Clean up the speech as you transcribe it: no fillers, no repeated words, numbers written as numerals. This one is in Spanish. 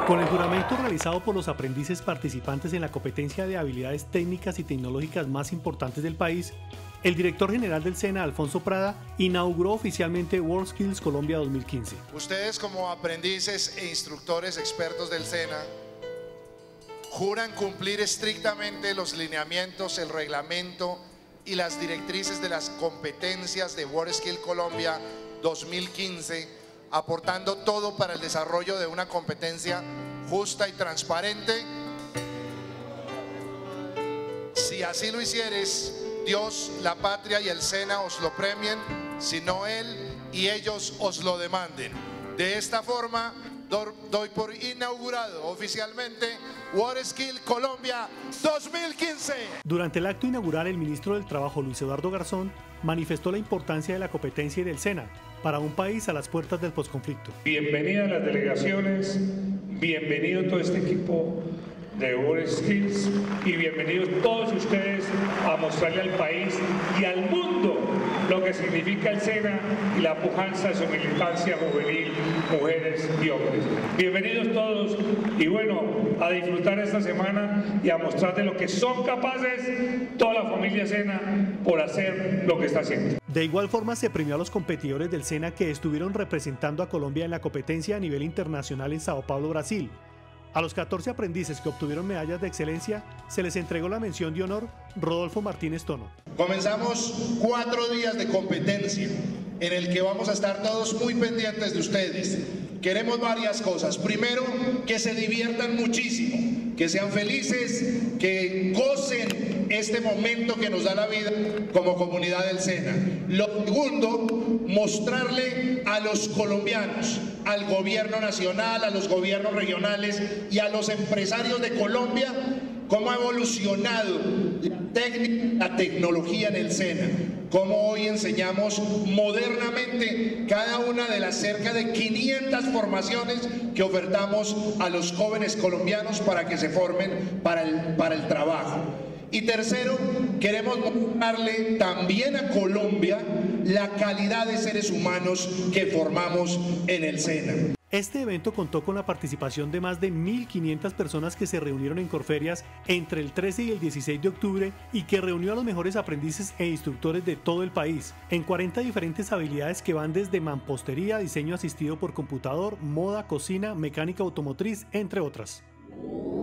Con el juramento realizado por los aprendices participantes en la competencia de habilidades técnicas y tecnológicas más importantes del país, el director general del SENA, Alfonso Prada, inauguró oficialmente WorldSkills Colombia 2015. Ustedes, como aprendices e instructores expertos del SENA, juran cumplir estrictamente los lineamientos, el reglamento y las directrices de las competencias de WorldSkills Colombia 2015, aportando todo para el desarrollo de una competencia justa y transparente. Si así lo hicieres, Dios, la patria y el SENA os lo premien, si no Él y ellos os lo demanden. De esta forma, doy por inaugurado oficialmente WorldSkills Colombia 2015. Durante el acto inaugural, el ministro del Trabajo, Luis Eduardo Garzón, manifestó la importancia de la competencia y del SENA para un país a las puertas del posconflicto. Bienvenidas las delegaciones, bienvenido todo este equipo de WorldSkills y bienvenidos todos ustedes a mostrarle al país y al mundo lo que significa el SENA y la pujanza de su militancia juvenil, mujeres y hombres. Bienvenidos todos y bueno, a disfrutar esta semana y a mostrar de lo que son capaces toda la familia SENA por hacer lo que está haciendo. De igual forma se premió a los competidores del SENA que estuvieron representando a Colombia en la competencia a nivel internacional en Sao Paulo, Brasil. A los 14 aprendices que obtuvieron medallas de excelencia se les entregó la mención de honor Rodolfo Martínez Tono. Comenzamos 4 días de competencia en el que vamos a estar todos muy pendientes de ustedes. Queremos varias cosas. Primero, que se diviertan muchísimo, que sean felices, que gocen este momento que nos da la vida como comunidad del SENA. Lo segundo, mostrarle a los colombianos, al gobierno nacional, a los gobiernos regionales y a los empresarios de Colombia cómo ha evolucionado la técnica, la tecnología en el SENA, cómo hoy enseñamos modernamente cada una de las cerca de 500 formaciones que ofertamos a los jóvenes colombianos para que se formen para el trabajo. Y tercero, queremos mostrarle también a Colombia la calidad de seres humanos que formamos en el SENA. Este evento contó con la participación de más de 1.500 personas que se reunieron en Corferias entre el 13 y el 16 de octubre y que reunió a los mejores aprendices e instructores de todo el país en 40 diferentes habilidades que van desde mampostería, diseño asistido por computador, moda, cocina, mecánica automotriz, entre otras.